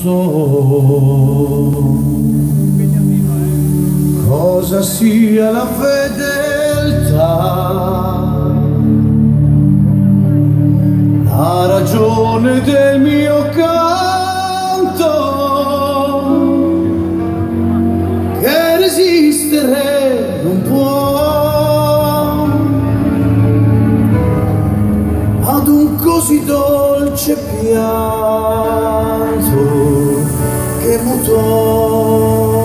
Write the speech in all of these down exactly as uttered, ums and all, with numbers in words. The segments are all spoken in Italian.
so cosa sia la fedeltà, la ragione del mio canto, che resistere non può ad un così dolce pianto che mutò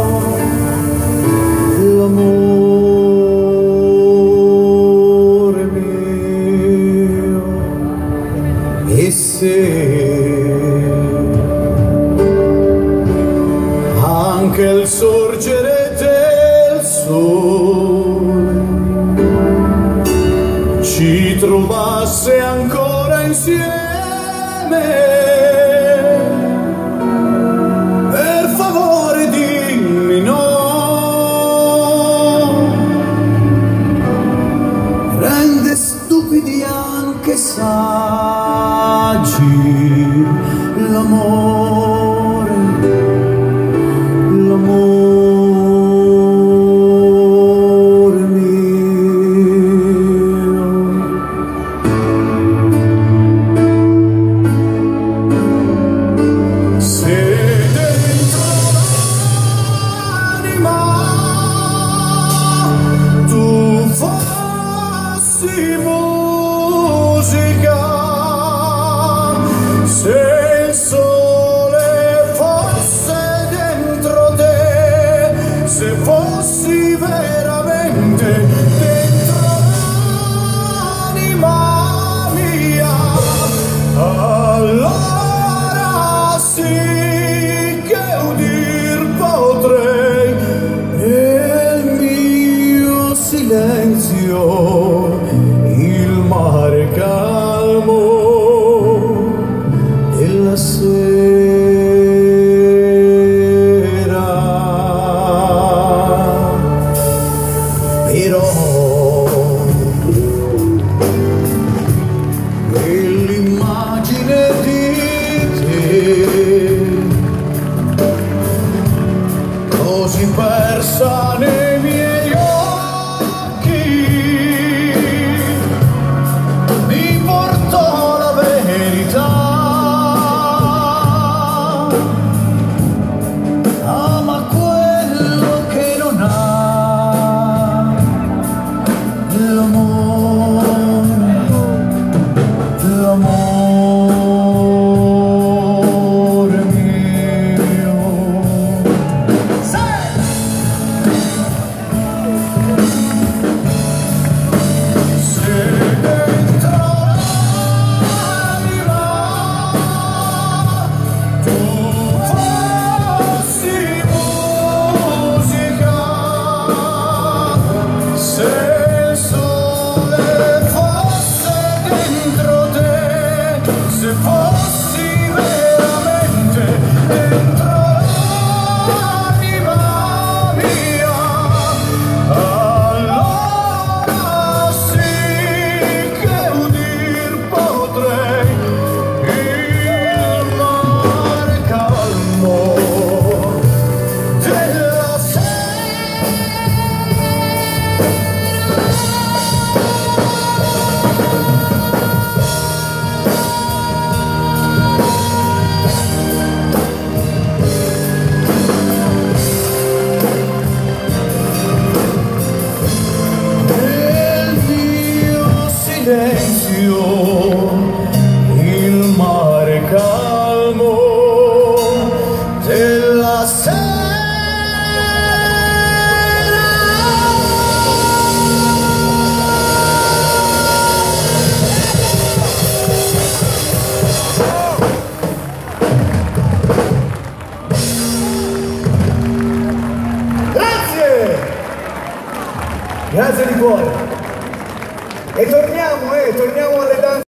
l'amore mio. E se anche il sorgere del sole ci trovasse ancora insieme, per favore dimmi no. Rende stupidi anche saggi l'amore, l'amore mio. Se dentro l'anima tu fossi musica, se il sole fosse dentro te, se fossi veramente dentro l'anima mia, allora sì che udir potrei nel mio silenzio il mare calmo della sera. Però quell'immagine di te così persa nei miei occhi mi portò la verità. Ama quello che non ha l'amore, l'amore mio. Se dentro l'anima tu fossi musica, se il sole fosse dentro te, se fossi veramente dentro l'anima mia, allora sì che udir potrei il mare calmo della sera. Nel mio silenzio il mare calmo della sera. Grazie! Grazie di cuore. E torniamo, eh, torniamo alle danze.